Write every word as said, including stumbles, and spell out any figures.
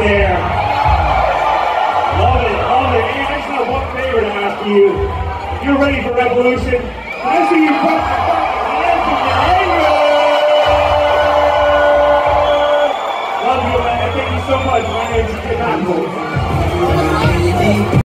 there. Love it, love it. And I just have one favor to ask you. If you're ready for revolution, can I see you put your fucking hands in the air? Love you, man. Thank you so much. My name's Kid Apple.